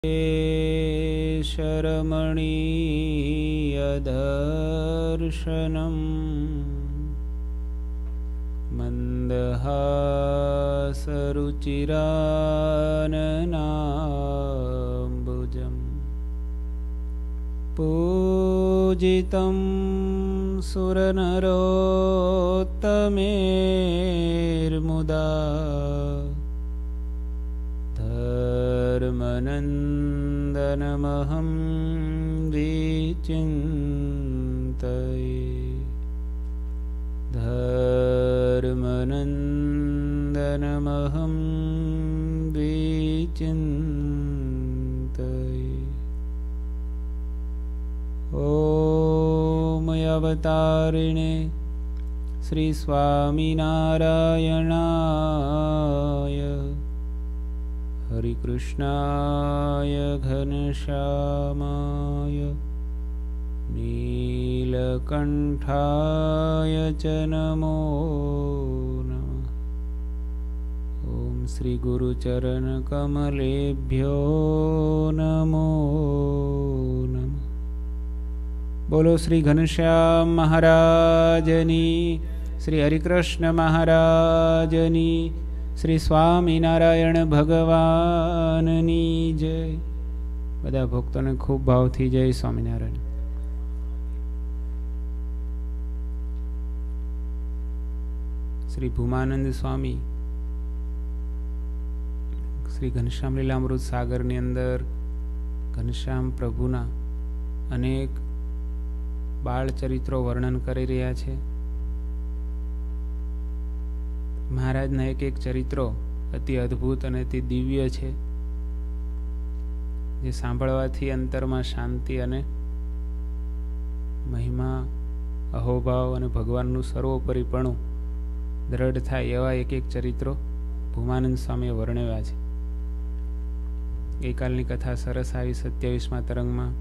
शरमणीयदर्शनम् मन्दहासरुचिराननाम्बुजम् पूजितं सुरनरोत्तमेर्मुदा धर्मनन्दनमहं विचिन्तये धर्मनन्दनमहं विचिन्तये। ॐ अवतारिणे श्री स्वामिनारायणाय हरिकृष्णाय घनश्यामाय नीलकण्ठाय च नमो नमः। ॐ श्री गुरुचरणकमलेभ्यो नमो नमः। बोलो श्री घनश्याम महाराजनी, श्री हरिकृष्ण महाराजनी, श्री स्वामीनारायण भगवाननी जय। बधा भक्तों खूब भाव थी जय स्वामीनारायण। श्री भूमानंद स्वामी श्री घनश्याम लीलामृत सागर ની અંદર ઘનશ્યામ પ્રભુના અનેક બાળ ચરિત્રો વર્ણન કરી રહ્યા છે। મહારાજના એક એક ચરિત્રો અતિ અદ્ભુત અને અતિ દિવ્ય છે, જે સાંભળવાથી અંતરમાં શાંતિ અને મહિમા, અહોભાવ અને ભગવાનનું સર્વોપરીપણું દ્રઢ થાય એવા એક એક ચરિત્રો ભૂમાનંદ સ્વામીએ વર્ણવ્યા છે। ગઈકાલની કથા સરસ આવી 27મા તરંગમાં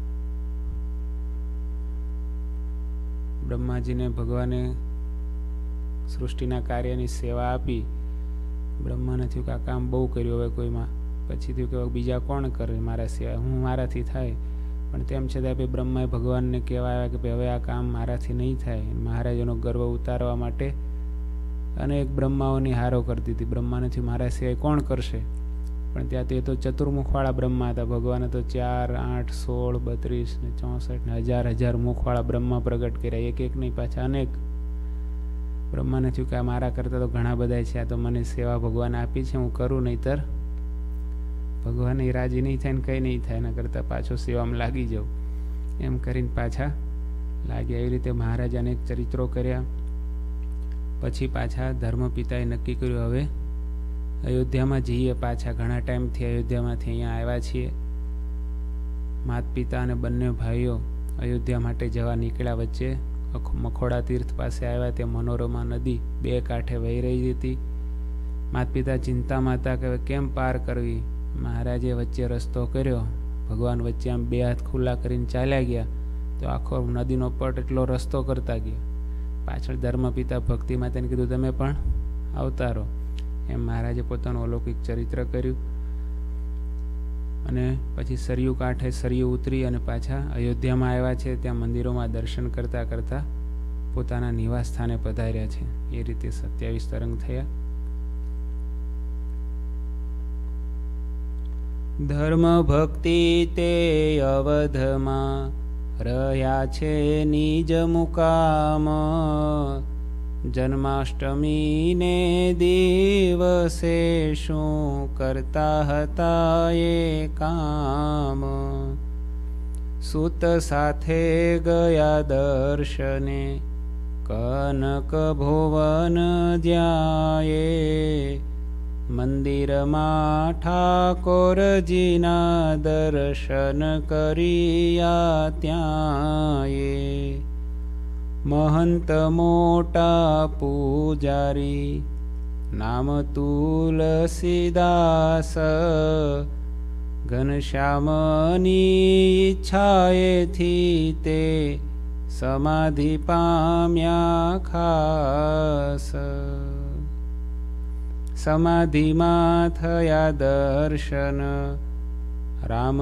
બ્રહ્માજીને ભગવાને સૃષ્ટિના કાર્યની સેવા આપી। બ્રહ્માને થયું કે આ કામ બહુ કર્યું, હવે કોઈમાં પછી થયું કે બીજા કોણ કરે મારા સિવાય, હું મારાથી થાય। પણ તેમ છતાં ભાઈ બ્રહ્માએ ભગવાનને કહેવા આવ્યા કે ભાઈ હવે આ કામ મારાથી નહીં થાય। મહારાજનો ગર્વ ઉતારવા માટે અનેક બ્રહ્માઓની હારો કરી દીધી। બ્રહ્માને થયું મારા સિવાય કોણ કરશે, પણ ત્યાં તે તો ચતુર્મુખવાળા બ્રહ્મા હતા। ભગવાને તો 4, 8, 16, 32 ને 64 ને હજાર મુખવાળા બ્રહ્મા પ્રગટ કર્યા, એક એક નહીં પાછા અનેક। બ્રહ્માને થયું કે આ મારા કરતા તો ઘણા બધા છે, આ તો મને સેવા ભગવાન આપી છે, હું કરું, નહીતર ભગવાન રાજી નહીં થાય ને કંઈ નહીં થાય, એના કરતાં પાછો સેવામાં લાગી જાઉં, એમ કરીને પાછા લાગ્યા। એવી રીતે મહારાજ અનેક ચરિત્રો કર્યા। પછી પાછા ધર્મપિતાએ નક્કી કર્યું હવે અયોધ્યામાં જઈએ પાછા। ઘણા ટાઈમથી અયોધ્યામાંથી અહીંયા આવ્યા છીએ। માત પિતા અને બંને ભાઈઓ અયોધ્યા માટે જવા નીકળ્યા। વચ્ચે મખોડા તીર્થ પાસે આવ્યા, ત્યાં મનોરમા નદી બે કાંઠે વહી રહી હતી। માત પિતા ચિંતામાં હતા કે કેમ પાર કરવી। મહારાજે વચ્ચે રસ્તો કર્યો, ભગવાન વચ્ચે આમ બે હાથ ખુલ્લા કરીને ચાલ્યા ગયા, તો આખો નદીનો પટ એટલો રસ્તો કરતા ગયા। પાછળ ધર્મપિતા ભક્તિમાં તેને કીધું તમે પણ અવતારો, એમ મહારાજે પોતાનું અલૌકિક ચરિત્ર કર્યું। અને પછી સરયુ કાંઠે સરયુ ઉતરી અને પાછા અયોધ્યામાં આવ્યા છે। ત્યાં મંદિરોમાં દર્શન કરતા કરતા પોતાના નિવાસ સ્થાને પધાર્યા છે। એ રીતે 27 તરંગ થયા। ધર્મ ભક્તિ તે અવધમાં રહ્યા છે નિજ મુકામ। જન્માષ્ટમીને દિવસે શું કરતા હતા એ કામ। સૂત સાથે ગયા દર્શને કનક ભુવન ધ્યાયે। મંદિરમાં ઠાકોરજીના દર્શન કર્યા ત્યાંયે। महंत मोटा पूजारी नाम तुलसीदास। घनश्यामनी इच्छाए थी ते समाधि पाम्या खास। समाधिમાં થયા દર્શન રામ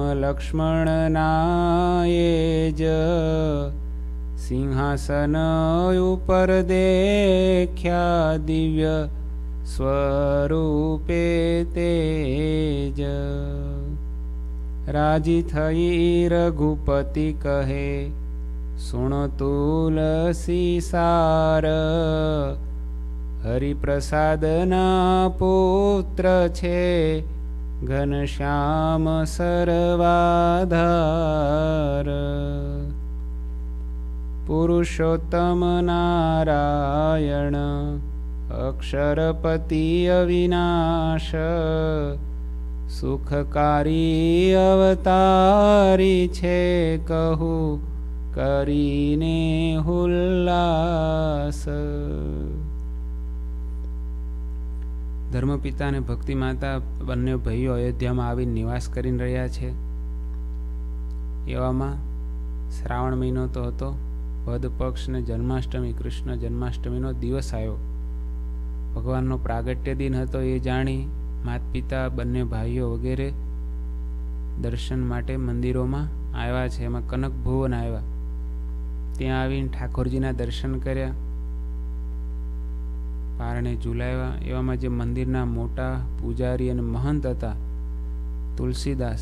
લક્ષ્મણનાએ જ સિંહાસન ઉપર દેખ્યા દિવ્ય સ્વરૂપે તેજ. રાજી થઈ રઘુપતિ કહે સુણ તુલસી સાર, હરિપ્રસાદના પુત્ર છે ઘનશ્યામ સર્વાધાર. પુરુષોત્તમ નારાયણ અક્ષરપતિ અવિનાશ, સુખકારી અવતારી છે કહું કરીને હુલ્લાસ. ધર્મપિતા અને ભક્તિ માતા બંને ભાઈઓ અયોધ્યામાં આવીને નિવાસ કરી રહ્યા છે. એવામાં શ્રાવણ મહિનો તો હતો, વદ પક્ષ ને જન્માષ્ટમી, કૃષ્ણ જન્માષ્ટમીનો દિવસ આવ્યો. ભગવાનનો પ્રાગટ્ય દિન હતો એ જાણી માતા પિતા બંને ભાઈઓ વગેરે દર્શન માટે મંદિરોમાં આવ્યા છે. એમાં કનક ભુવન આવ્યા. ત્યાં આવીને ઠાકોરજીના દર્શન કર્યા, પારણે ઝુલાવ્યા. એવામાં જે મંદિરના મોટા પૂજારી અને મહંત હતા તુલસીદાસ,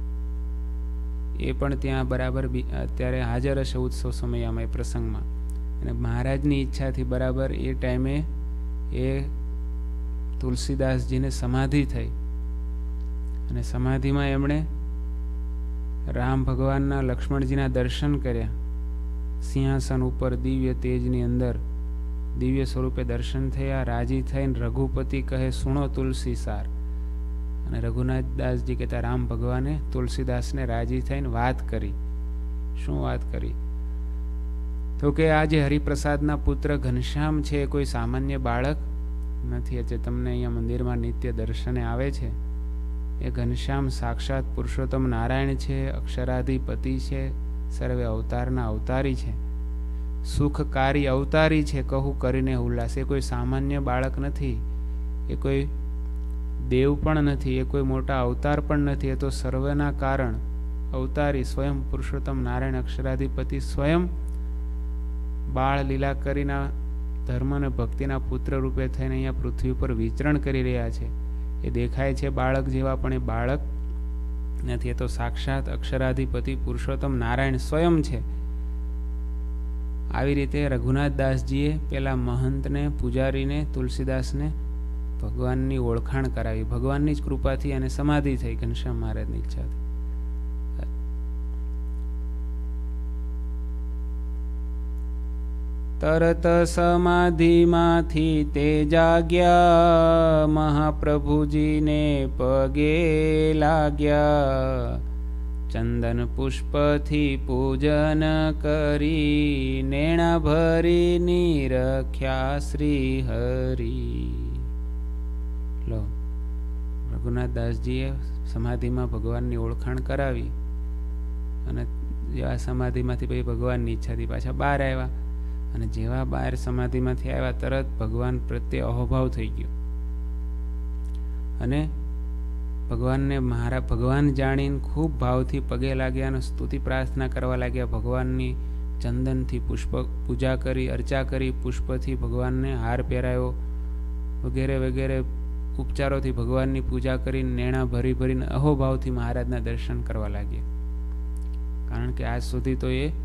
એ પણ ત્યાં બરાબર અત્યારે હાજર હશે ઉત્સવ સમયમાં, એ પ્રસંગમાં. અને મહારાજની ઈચ્છાથી બરાબર એ ટાઈમે એ તુલસીદાસજીને સમાધિ થઈ. અને સમાધિમાં એમણે રામ ભગવાનના લક્ષ્મણજીના દર્શન કર્યા. સિંહાસન ઉપર દિવ્ય તેજની અંદર દિવ્ય સ્વરૂપે દર્શન થયા. રાજી થઈને રઘુપતિ કહે સુણો તુલસી સાર. અને રઘુનાથદાસજી કહેતા રામ ભગવાને તુલસીદાસને રાજી થઈને વાત કરી. શું વાત કરી? તો કે આ જે હરિપ્રસાદના પુત્ર ઘનશ્યામ છે એ કોઈ સામાન્ય બાળક નથી. એટલે તમને અહીંયા મંદિરમાં નિત્ય દર્શને આવે છે એ ઘનશ્યામ સાક્ષાત પુરુષોત્તમ નારાયણ છે, અક્ષરાધિપતિ છે, સર્વે અવતારના અવતારી છે, સુખકારી અવતારી છે કહું કરીને ઉલ્લાસ. એ કોઈ સામાન્ય બાળક નથી, એ કોઈ દેવ પણ નથી, એ કોઈ મોટા અવતાર પણ નથી. એ તો સર્વના કારણ અવતારી સ્વયં પુરુષોત્તમ નારાયણ અક્ષરાધિપતિ સ્વયં બાળ લીલા કરીના ધર્મ અને ભક્તિના પુત્ર રૂપે થઈને અહીંયા પૃથ્વી ઉપર વિચરણ કરી રહ્યા છે. એ દેખાય છે બાળક જેવા, પણ એ બાળક નથી. એ તો સાક્ષાત અક્ષરાધિપતિ પુરુષોત્તમ નારાયણ સ્વયં છે. આવી રીતે રઘુનાથદાસજીએ પેલા મહંતને, પૂજારીને, તુલસીદાસને ભગવાનની ઓળખાણ કરાવી. ભગવાનની જ કૃપાથી અને સમાધિ થઈ ઘનશ્યામ મહારાજની ઈચ્છાથી. તરત સમાધિમાંથી તે જાગ્યા, મહાપ્રભુજીને પગે લાગ્યા. ચંદન પુષ્પથી પૂજન કરી, નેણા ભરી નિરખ્યા શ્રી હરિ. લો, રઘુનાથદાસજીએ સમાધિમાં ભગવાનની ઓળખાણ કરાવી. અને જેવા સમાધિમાંથી પછી ભગવાનની ઈચ્છાથી પાછા બહાર આવ્યા. અને જેવા બહાર સમાધિમાંથી આવ્યા તરત ભગવાન પ્રત્યે અહોભાવ થઈ ગયો. અને ભગવાનને મારા ભગવાન જાણીને ખૂબ ભાવથી પગે લાગ્યા અને સ્તુતિ પ્રાર્થના કરવા લાગ્યા. ભગવાનની ચંદનથી પુષ્પ પૂજા કરી, અર્ચા કરી, પુષ્પથી ભગવાનને હાર પહેરાયો વગેરે વગેરે ઉપચારોથી ભગવાનની પૂજા કરીને નેણા ભરી ભરીને અહોભાવથી મહારાજના દર્શન કરવા લાગ્યા. કારણ કે આજ સુધી તો એ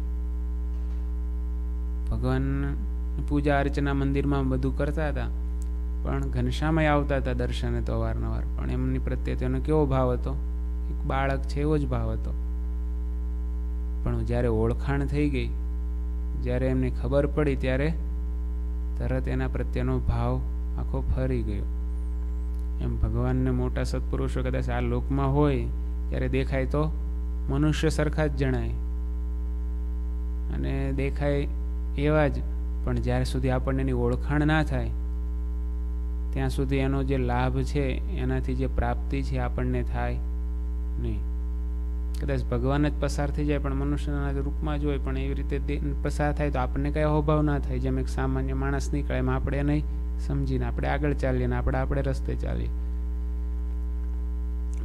ભગવાન પૂજા અર્ચના મંદિરમાં બધું કરતા હતા, પણ ઘનશ્યામય આવતા હતા દર્શને તો અવારનવાર. પણ એમની પ્રત્યે તેનો કેવો ભાવ હતો? એક બાળક છે એવો જ ભાવ હતો. પણ જ્યારે ઓળખાણ થઈ ગઈ, જ્યારે એમને ખબર પડી, ત્યારે તરત એના પ્રત્યેનો ભાવ આખો ફરી ગયો. એમ ભગવાનને મોટા સત્પુરુષો કદાચ આ લોકમાં હોય ત્યારે દેખાય તો મનુષ્ય સરખા જ જણાય અને દેખાય એવા જ, પણ જ્યાર સુધી આપણને એની ઓળખાણ ના થાય ત્યાં સુધી એનો જે લાભ છે, એનાથી જે પ્રાપ્તિ છે આપણને થાય નહીં. કદાચ ભગવાન જ પસાર થઈ જાય પણ મનુષ્યના રૂપમાં જ હોય, પણ એવી રીતે પસાર થાય તો આપણને કઈ અહોભાવ ના થાય. જેમ એક સામાન્ય માણસ નીકળે એમાં આપણે નહીં સમજીને આપણે આગળ ચાલીએ ને આપણે રસ્તે ચાલીએ.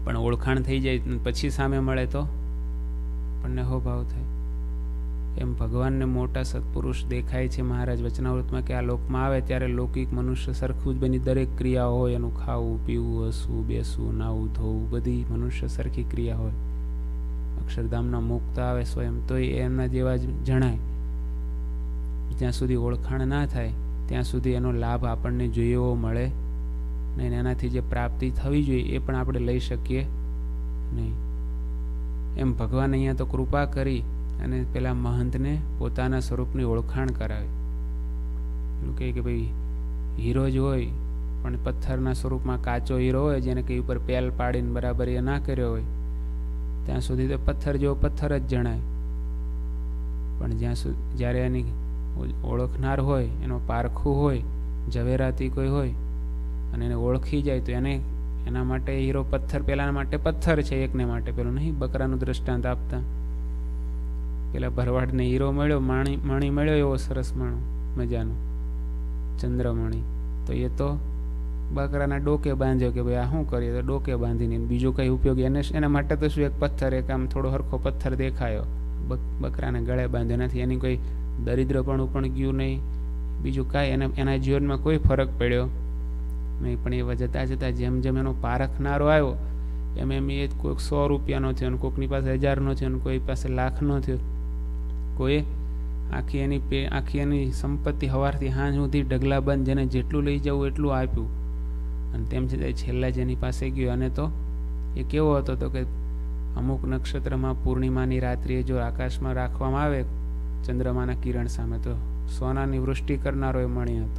પણ ઓળખાણ થઈ જાય પછી સામે મળે તો આપણને અહોભાવ થાય. એમ ભગવાનને મોટા સત્પુરુષ દેખાય છે મહારાજ વચનાવૃતમાં કે આ લોકમાં આવે ત્યારે લૌકિક મનુષ્ય સરખું જ બની દરેક ક્રિયાઓ હોય, એનું ખાવું પીવું, હસવું બેસવું, નાવું ધોવું, બધી મનુષ્ય સરખી ક્રિયા હોય. અક્ષરધામના મુક્ત આવે સ્વયં તોય એમના જેવા જ જણાય. જ્યાં સુધી ઓળખાણ ના થાય ત્યાં સુધી એનો લાભ આપણને જોઈએ એવો મળે નહીં. એનાથી જે પ્રાપ્તિ થવી જોઈએ એ પણ આપણે લઈ શકીએ નહીં. એમ ભગવાન અહીંયા તો કૃપા કરી અને પેલા મહંતને પોતાના સ્વરૂપની ઓળખાણ કરાવે. એવું કહે કે ભાઈ હીરો જ હોય પણ પથ્થરના સ્વરૂપમાં કાચો હીરો હોય, જેને કઈ ઉપર પેલ પાડીને બરાબર એ ના કર્યો હોય ત્યાં સુધી તો પથ્થર જેવો પથ્થર જ જણાય. પણ જ્યારે એની ઓળખનાર હોય, એનો પારખું હોય, ઝવેરાતી કોઈ હોય અને એને ઓળખી જાય તો એના માટે હીરો પથ્થર, પેલા માટે પથ્થર છે, એકને માટે પેલું નહીં. બકરાનું દ્રષ્ટાંત આપતા પેલા ભરવાડને હીરો મળ્યો, મણી મળ્યો, એવો સરસ મજાનો ચંદ્રમણી, તો એ તો બકરાના ડોકે બાંધ્યો કે ભાઈ આ શું કરીએ, તો ડોકે બાંધીને બીજું કઈ ઉપયોગ એના માટે તો શું એક પથ્થર, એક આમ થોડો હરખો પથ્થર દેખાયો, બકરાને ગળે બાંધ્યો નથી. એની કોઈ દરિદ્રપણું પણ ગયું નહીં, બીજું કાંઈ એના જીવનમાં કોઈ ફરક પડ્યો નહીં. પણ એ જતા જતા જેમ જેમ એનો પારખનારો આવ્યો એમ એ કોઈક 100 રૂપિયાનો થયો, અને કોઈકની પાસે 1000નો થયો, અને કોઈ પાસે લાખનો થયો. કોઈ આખી એની સંપત્તિ સવારથી સાંજ સુધી ઢગલાબંધ, જેને જેટલું લઈ જવું એટલું આપ્યું, અને તેમ છતાં છેલ્લા જેની પાસે ગયો. અને તો એ કેવો હતો તો કે અમુક નક્ષત્રમાં પૂર્ણિમાની રાત્રિએ જો આકાશમાં રાખવામાં આવે ચંદ્રમાના કિરણ સામે તો સોનાની વૃષ્ટિ કરનારો એ મણી હતો.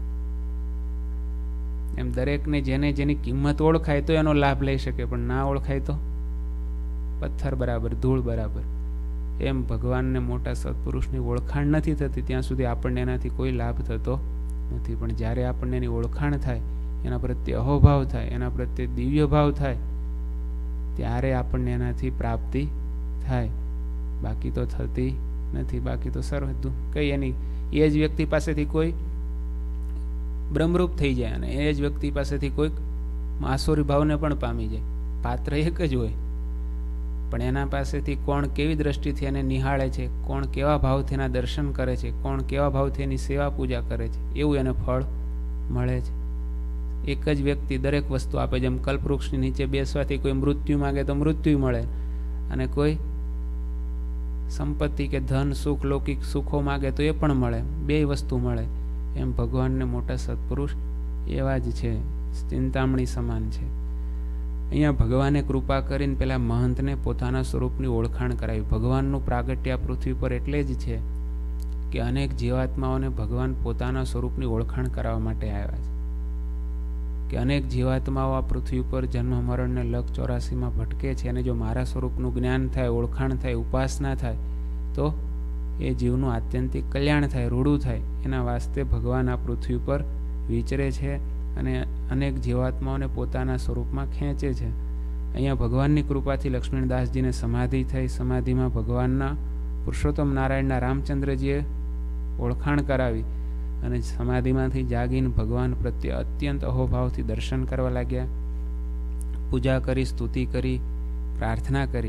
એમ દરેકને જેની કિંમત ઓળખાય તો એનો લાભ લઈ શકે, પણ ના ઓળખાય તો પથ્થર બરાબર, ધૂળ બરાબર. એમ ભગવાનને મોટા સત્પુરુષની ઓળખાણ નથી થતી ત્યાં સુધી આપણને એનાથી કોઈ લાભ થતો નથી. પણ જ્યારે આપણને એની ઓળખાણ થાય, એના પ્રત્યે અહોભાવ થાય, એના પ્રત્યે દિવ્ય ભાવ થાય, ત્યારે આપણને એનાથી પ્રાપ્તિ થાય. બાકી તો થતી નથી. બાકી તો સર્વ કઈ એની એ જ વ્યક્તિ પાસેથી કોઈ બ્રહ્મરૂપ થઈ જાય અને એ જ વ્યક્તિ પાસેથી કોઈક આસુરી ભાવને પણ પામી જાય. પાત્ર એક જ હોય, પણ એના પાસેથી કોણ કેવી દ્રષ્ટિથી એને નિહાળે છે, કોણ કેવા ભાવથી એના દર્શન કરે છે, કોણ કેવા ભાવથી એની સેવા પૂજા કરે છે, એવું એને ફળ મળે છે. એક જ વ્યક્તિ દરેક વસ્તુ આપે. જેમ કલ્પવૃક્ષની નીચે બેસવાથી કોઈ મૃત્યુ માગે તો મૃત્યુ મળે, અને કોઈ સંપત્તિ કે ધન સુખ લૌકિક સુખો માગે તો એ પણ મળે, બે વસ્તુ મળે. એમ ભગવાનને મોટા સત્પુરુષ એવા જ છે, ચિંતામણી સમાન છે. અહીંયા ભગવાને કૃપા કરીને પેલા મહંતને પોતાના સ્વરૂપની ઓળખાણ કરાવી. ભગવાનનું પ્રાગટ્ય પૃથ્વી પર એટલે જ છે કે અનેક જીવાત્માઓને ભગવાન પોતાના સ્વરૂપની ઓળખાણ કરાવવા માટે આવ્યા છે. કે અનેક જીવાત્માઓ આ પૃથ્વી પર જન્મ મરણને લખ 84માં ભટકે છે, અને જો મારા સ્વરૂપનું જ્ઞાન થાય, ઓળખાણ થાય, ઉપાસના થાય તો એ જીવનું આત્યંતિક કલ્યાણ થાય, રૂડું થાય. એના વાસ્તે ભગવાન આ પૃથ્વી પર વિચરે છે અને અનેક જીવાત્માઓને પોતાના સ્વરૂપમાં ખેંચે છે. અહીંયા ભગવાનની કૃપાથી લક્ષ્મણદાસજીને સમાધિ થઈ. સમાધિમાં ભગવાનના પુરુષોત્તમ નારાયણના રામચંદ્રજીએ ઓળખાણ કરાવી અને સમાધિમાંથી જાગીને ભગવાન પ્રત્યે અત્યંત અહોભાવથી દર્શન કરવા લાગ્યા. પૂજા કરી, સ્તુતિ કરી, પ્રાર્થના કરી.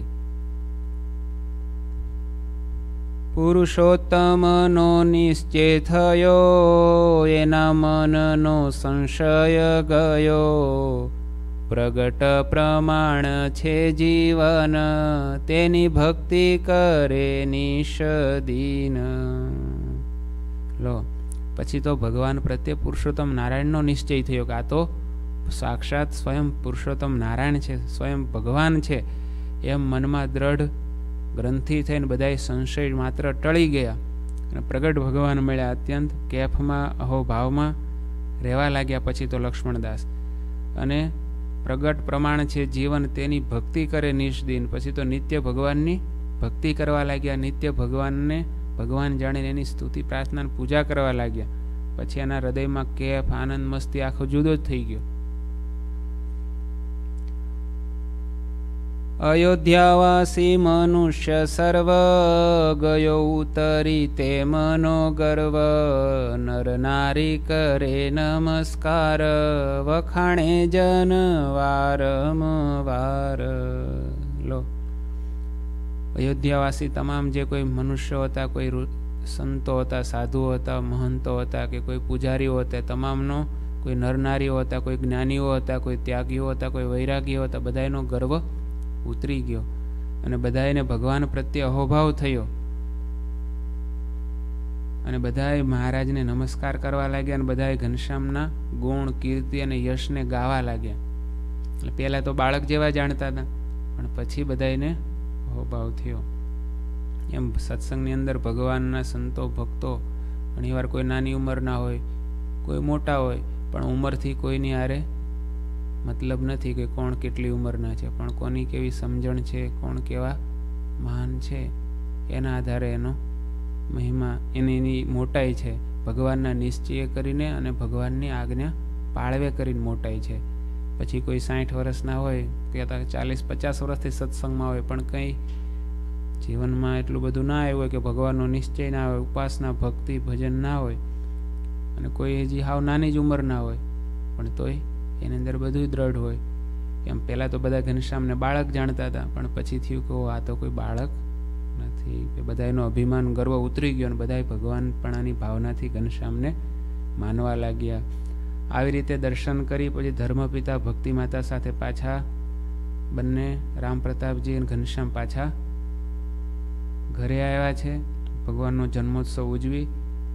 પુરુષોત્તમનો નિશ્ચય થયો, એના મનનો સંશય ગયો. પ્રગટ પ્રમાણ છે જીવન, તેની ભક્તિ કરે નિષદીન. લો, પછી તો ભગવાન પ્રત્યે પુરુષોત્તમ નારાયણનો નિશ્ચય થયો કે આ તો સાક્ષાત સ્વયં પુરુષોત્તમ નારાયણ છે, સ્વયં ભગવાન છે. એમ મનમાં દ્રઢ ગ્રંથિ થઈને બધાય સંશય માત્ર ટળી ગયા અને પ્રગટ ભગવાન મળ્યા. અત્યંત કેફમાં અહોભાવમાં રહેવા લાગ્યા. પછી તો લક્ષ્મણદાસ અને પ્રગટ પ્રમાણ છે જીવન, તેની ભક્તિ કરે નિષ્દિન. પછી તો નિત્ય ભગવાનની ભક્તિ કરવા લાગ્યા. નિત્ય ભગવાનને ભગવાન જાણીને એની સ્તુતિ પ્રાર્થના પૂજા કરવા લાગ્યા. પછી એના હૃદયમાં કેફ, આનંદ, મસ્તી આખો જુદો જ થઈ ગયો. અયોધ્યાવાસી મનુષ્ય સર્વ ગયો ઉતરી તે મનો ગર્વ નર નારી કરે નમસ્કાર વખાણે જન વારંવાર. લો, અયોધ્યાવાસી તમામ જે કોઈ મનુષ્યો હતા, કોઈ સંતો હતા, સાધુઓ હતા, મહંતો હતા કે કોઈ પૂજારીઓ હતા, તમામનો કોઈ નરનારીઓ હતા, કોઈ જ્ઞાનીઓ હતા, કોઈ ત્યાગીઓ હતા, કોઈ વૈરાગીઓ હતા, બધાનો ગર્વ ઉતરી ગયો અને બધાને ભગવાન પ્રત્યે અહોભાવ થયો અને બધાએ મહારાજને નમસ્કાર કરવા લાગ્યા અને બધાએ ઘનશ્યામના ગુણ, કીર્તિ અને યશને ગાવા લાગ્યા. એટલે પહેલા તો બાળક જેવા જાણતા હતા, પણ પછી બધાને અહોભાવ થયો. એમ સત્સંગની અંદર ભગવાનના સંતો, ભક્તો ઘણીવાર કોઈ નાની ઉંમરના હોય, કોઈ મોટા હોય, પણ ઉંમરથી કોઈની હારે મતલબ નથી કે કોણ કેટલી ઉંમરના છે, પણ કોની કેવી સમજણ છે, કોણ કેવા મહાન છે, એના આધારે એનો મહિમા, એની મોટાઈ છે. ભગવાનના નિશ્ચય કરીને અને ભગવાનની આજ્ઞા પાળવે કરીને મોટાઈ છે. પછી કોઈ 60 વર્ષના હોય કે 40-50 વર્ષથી સત્સંગમાં હોય, પણ કંઈ જીવનમાં એટલું બધું ના આવ્યું હોય કે ભગવાનનો નિશ્ચય ના હોય, ઉપાસના, ભક્તિ, ભજન ના હોય, અને કોઈ હજી હાવ નાની જ ઉંમરના હોય, પણ તોય એની અંદર બધું દ્રઢ હોય. એમ પહેલાં તો બધા ઘનશ્યામને બાળક જાણતા હતા, પણ પછી થયું કે આ તો કોઈ બાળક નથી, કે બધાનો અભિમાન, ગર્વ ઉતરી ગયો અને બધા ભગવાનપણાની ભાવનાથી ઘનશ્યામને માનવા લાગ્યા. આવી રીતે દર્શન કરી પછી ધર્મપિતા ભક્તિમાતા સાથે પાછા બંને રામ પ્રતાપજી અને ઘનશ્યામ પાછા ઘરે આવ્યા છે. ભગવાનનો જન્મોત્સવ ઉજવી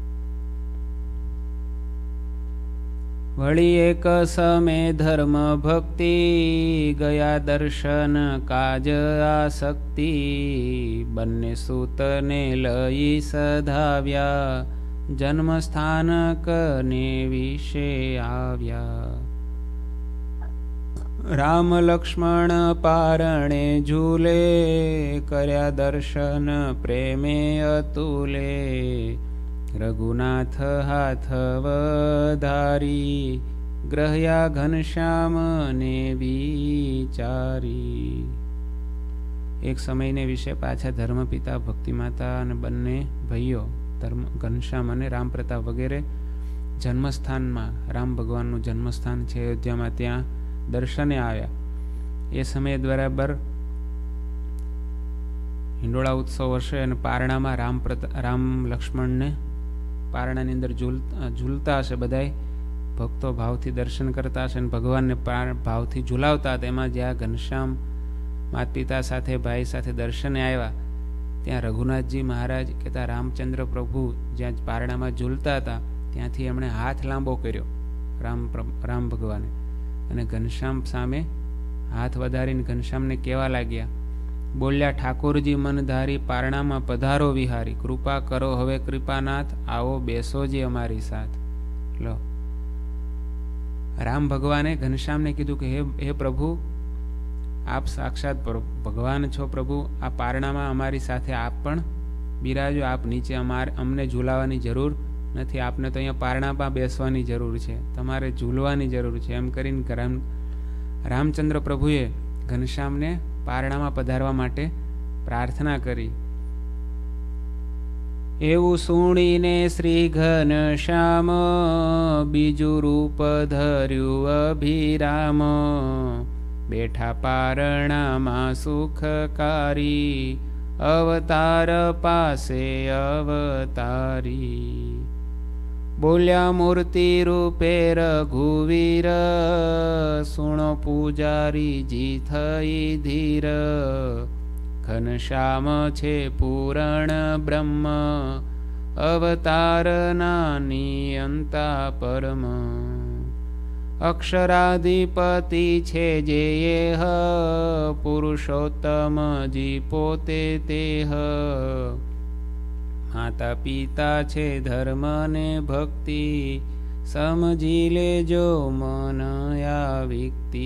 વળી એક સમે ધર્મ ભક્તિ ગયા દર્શન કાજ આસક્તિ બંને સૂતને લઈ સધાવ્યા જન્મસ્થાન કને વિશે આવ્યા. રામ લક્ષ્મણ પારણે ઝૂલે કર્યા દર્શન પ્રેમે અતુલે રઘુનાથ હાથ વધારી ગ્રહ્યા ઘનશ્યામને વિચારી. એક સમયને વિશે પાછા ધર્મપિતા ભક્તિમાતા અને બંને ભાઈઓ ઘનશ્યામ અને રામ પ્રતાપ વગેરે જન્મસ્થાનમાં, રામ ભગવાનનું જન્મસ્થાન છે અયોધ્યામાં, ત્યાં દર્શને આવ્યા. એ સમયે બરાબર હિંડોળા ઉત્સવ હશે અને પારણામાં રામ લક્ષ્મણને પારણાની અંદર ઝૂલતા હશે. બધાય ભક્તો ભાવથી દર્શન કરતા હશે અને ભગવાનને ભાવથી ઝૂલાવતા હતા. એમાં જ્યાં ઘનશ્યામ માતા પિતા સાથે, ભાઈ સાથે દર્શને આવ્યા, ત્યાં રઘુનાથજી મહારાજ કહેતા રામચંદ્ર પ્રભુ જ્યાં પારણામાં ઝૂલતા હતા ત્યાંથી એમણે હાથ લાંબો કર્યો રામ ભગવાને, અને ઘનશ્યામ સામે હાથ વધારીને ઘનશ્યામને કહેવા લાગ્યા, બોલ્યા, ઠાકોરજી મનધારી પારણામાં પધારો વિહારી, કૃપા કરો હવે કૃપાનાથ, આવો બેસોજી અમારી સાથ. લો, રામ ભગવાને ઘનશ્યામને કીધું કે હે પ્રભુ, આપ સાક્ષાત ભગવાન છો પ્રભુ, આ પારણામાં અમારી સાથે આપ પણ બિરાજો, આપ નીચે અમને ઝૂલાવાની જરૂર નથી, આપને તો અહીંયા પારણામાં બેસવાની જરૂર છે, તમારે ઝૂલવાની જરૂર છે. એમ કરીને રામચંદ્ર પ્રભુએ ઘનશ્યામને પારણામાં પધારવા માટે પ્રાર્થના કરી. એવું સુણીને શ્રી ઘનશ્યામ બીજું રૂપ ધર્યું અભિરામ, બેઠા પારણામાં સુખકારી, અવતાર પાસે અવતારી. બોલ્યા મૂર્તિ રૂપે રઘુવીર, સુણો પૂજારીજી થઈ ધીર, ઘનશ્યામ છે પૂરણ બ્રહ્મ, અવતાર નિયંતા પરમ. અક્ષરાધિપતિ છે જે પુરુષોત્તમ જી પોતે તેહ, માતા પિતા છે ધર્મ ને ભક્તિ, સમજી લેજો મન આ વ્યક્તિ.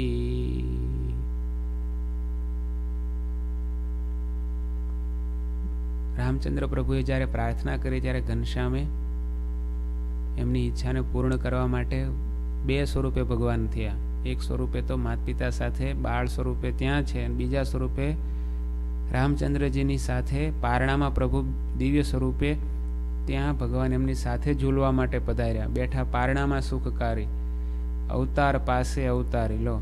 રામચંદ્ર પ્રભુએ જ્યારે પ્રાર્થના કરી ત્યારે ઘનશ્યામે એમની ઈચ્છાને પૂર્ણ કરવા માટે 2 સ્વરૂપે ભગવાન થયા. એક સ્વરૂપે તો માતા પિતા સાથે બાળ સ્વરૂપે ત્યાં છે, અને બીજા સ્વરૂપે રામચંદ્રજીની સાથે પારણામાં પ્રભુ દિવ્ય સ્વરૂપે ત્યાં ભગવાન એમની સાથે ઝૂલવા માટે પધાર્યા. બેઠા પારણામાં સુખકારી, અવતાર પાસે અવતારી. લો,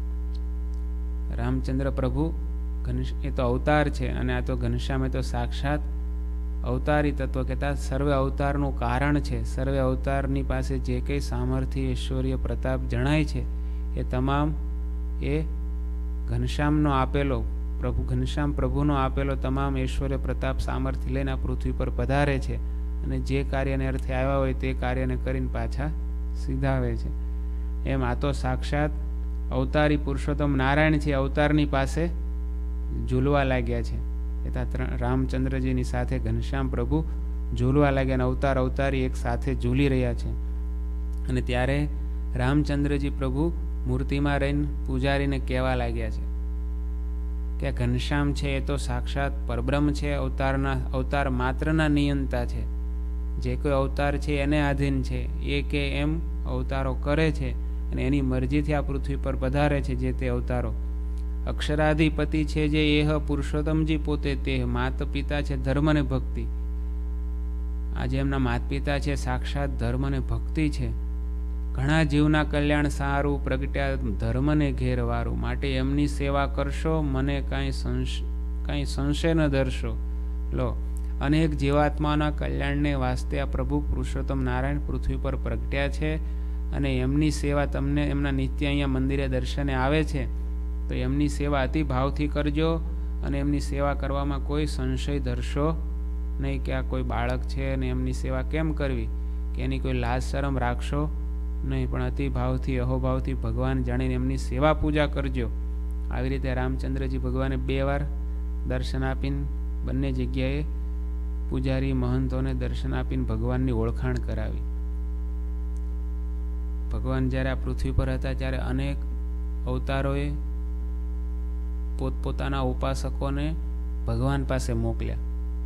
રામચંદ્ર પ્રભુ એ તો અવતાર છે, અને આ તો ઘનશ્યામ એ તો સાક્ષાત અવતારી તત્વ કહેતા સર્વે અવતારનું કારણ છે. સર્વે અવતારની પાસે જે કંઈ સામર્થ્ય, ઐશ્વર્ય, પ્રતાપ જણાય છે એ તમામ એ ઘનશ્યામનો આપેલો, પ્રભુ ઘનશ્યામ પ્રભુનો આપેલો તમામ ઐશ્વર્ય, પ્રતાપ, સામર્થ્ય લઈને આ પૃથ્વી પર પધારે છે, અને જે કાર્યને અર્થે આવ્યા હોય તે કાર્યને કરીને પાછા સીધાવે છે. એમ આ તો સાક્ષાત અવતારી પુરુષોત્તમ નારાયણ છે, અવતારની પાસે ઝૂલવા લાગ્યા છે. રામચંદ્રજીની સાથે ઘનશ્યામ પ્રભુ ઝૂલવા લાગ્યા, અને અવતાર અવતારી એક સાથે ઝૂલી રહ્યા છે. અને ત્યારે રામચંદ્રજી પ્રભુ મૂર્તિમાં રહીને પૂજારીને કહેવા લાગ્યા છે કે ઘનશ્યામ છે એ તો સાક્ષાત પરબ્રહ્મ છે, અવતાર માત્રના નિયંતા છે. જે કોઈ અવતાર છે એને આધીન છે, એ કે એમ અવતારો કરે છે, અને એની મરજીથી આ પૃથ્વી પર પધારે છે. જે તે અવતારો અક્ષરાધિપતિ છે, જે એહ પુરુષોત્તમજી પોતે તે માત પિતા છે ધર્મ ને ભક્તિ. આજે એમના માત પિતા છે સાક્ષાત ધર્મ ને ભક્તિ છે. ઘણા જીવના કલ્યાણ સારું પ્રગટ્યા ધર્મને ઘેરવારું, માટે એમની સેવા કરશો, મને કાંઈ સંશય ન ધરશો. લો, અનેક જીવાત્માના કલ્યાણને વાસ્તે આ પ્રભુ પુરુષોત્તમ નારાયણ પૃથ્વી પર પ્રગટ્યા છે, અને એમની સેવા તમને એમના નિત્ય અહીંયા મંદિરે દર્શને આવે છે, તો એમની સેવા અતિ ભાવથી કરજો, અને એમની સેવા કરવામાં કોઈ સંશય ધરશો નહીં કે આ કોઈ બાળક છે અને એમની સેવા કેમ કરવી, કે એની કોઈ લાજ શરમ રાખશો નહીં, પણ અતિ ભાવથી અહોભાવથી ભગવાન જાણીને એમની સેવા પૂજા કરજો. આવી રીતે રામચંદ્રજી ભગવાને 2 વાર દર્શન આપીને બંને જગ્યાએ પૂજારી મહંતોને દર્શન આપીને ભગવાનની ઓળખાણ કરાવી. ભગવાન જ્યારે આ પૃથ્વી પર હતા ત્યારે અનેક અવતારોએ પોતપોતાના ઉપાસકોને ભગવાન પાસે મોકલ્યા.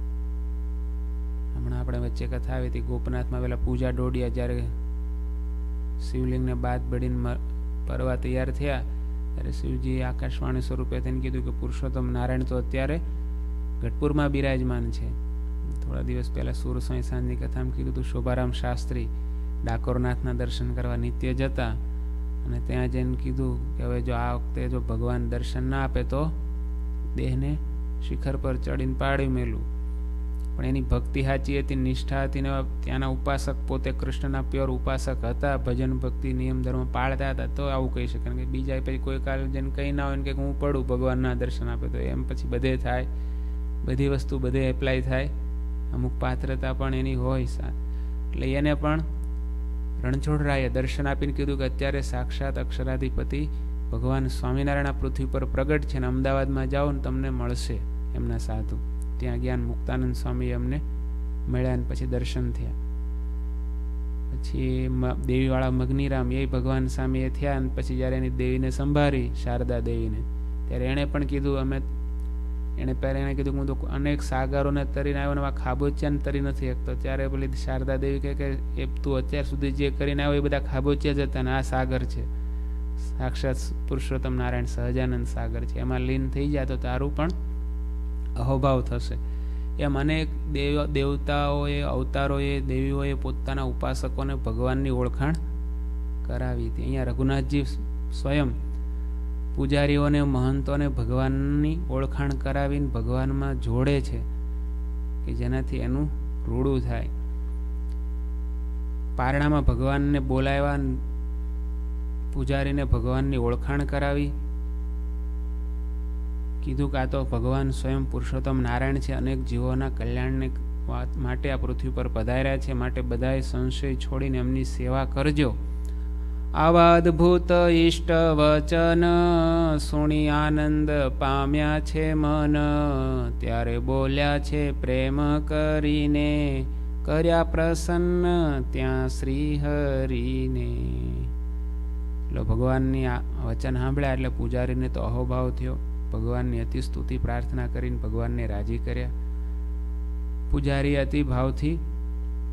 હમણાં આપણે વચ્ચે કથા આવી હતી ગોપનાથમાં પેલા પૂજા ડોડિયા જ્યારે શિવલિંગને બાદ બળીને પરવા તૈયાર થયા ત્યારે શિવજી આકાશવાણી સ્વરૂપે થઈને કીધું કે પુરુષોત્તમ નારાયણ તો અત્યારે ગઢપુરમાં બિરાજમાન છે. થોડા દિવસ પહેલા સુરસાઈ સાંજની કથામાં કીધું હતું શોભારામ શાસ્ત્રી ડાકોરનાથના દર્શન કરવા નિત્ય જતા, અને ત્યાં જઈને કીધું કે હવે જો આ વખતે જો ભગવાન દર્શન ના આપે તો દેહને શિખર પર ચડીને પાડી મેલું. પણ એની ભક્તિ સાચી હતી, નિષ્ઠા હતી, ને ત્યાંના ઉપાસક પોતે કૃષ્ણના પ્યોર ઉપાસક હતા, ભજન ભક્તિ નિયમ ધર્મ પાળતા હતા, તો આવું કહી શકે. કે બીજા પછી કોઈ કાલ જઈને કંઈ ના હોય ને કે હું પડું ભગવાનના દર્શન આપે, તો એમ પછી બધે થાય, બધી વસ્તુ બધે એપ્લાય થાય, અમુક પાત્રતા પણ એની હોય. એટલે એને પણ રણછોડરાયે દર્શન આપીને કીધું કે અત્યારે સાક્ષાત અક્ષરાધિપતિ ભગવાન સ્વામિનારાયણ આ પૃથ્વી પર પ્રગટ છે, ને અમદાવાદમાં જાઓ ને તમને મળશે એમના સાધુ. ત્યાં જ્ઞાન મુક્તાનંદ સ્વામી અમને મળ્યા, ને પછી દર્શન થયા. પછી દેવીવાળા મગ્નિરામ એ ભગવાન સામે એ થયા, અને પછી જ્યારે એની દેવીને સંભાળી શારદા દેવીને, ત્યારે એણે પણ કીધું એણે પહેલાં એણે કીધું હું તો અનેક સાગરોને તરીને આવ્યો ને ખાબોચિયાને તરી નથી શકતો. ત્યારે પેલી શારદા દેવી કહે કે એ તું અત્યાર સુધી જે કરીને આવ્યો એ બધા ખાબોચિયા જ હતા, ને આ સાગર છે સાક્ષાત પુરુષોત્તમ નારાયણ સહજાનંદ સાગર છે, એમાં લીન થઈ જાય તો તારું પણ અહોભાવ થશે. એમ અનેક દેવતાઓએ અવતારોએ દેવીઓએ પોતાના ઉપાસકોને ભગવાનની ઓળખાણ કરાવી હતી. અહીંયા રઘુનાથજી સ્વયં પૂજારીઓને મહંતોને ભગવાનની ઓળખાણ કરાવીને ભગવાનમાં જોડે છે કે જેનાથી એનું રૂડું થાય. પારણામાં ભગવાનને બોલાવ્યા, પૂજારીને ભગવાનની ઓળખાણ કરાવી, કીધું કે આ તો ભગવાન સ્વયં પુરુષોત્તમ નારાયણ છે, અનેક જીવોના કલ્યાણને માટે આ પૃથ્વી પર પધાર્યા છે, માટે બધાએ સંશય છોડીને એમની સેવા કરજો. આવા અદ્ભુત ઇષ્ટ વચન સુણી આનંદ પામ્યા છે મન, ત્યારે બોલ્યા છે પ્રેમ કરીને, કર્યા પ્રસન્ન ત્યાં શ્રી હરિને. એટલે ભગવાનની આ વચન સાંભળ્યા એટલે પૂજારીને તો અહોભાવ થયો. ભગવાનની અતિ સ્તુતિ પ્રાર્થના કરીને ભગવાનને રાજી કર્યા. પૂજારી અતિ ભાવથી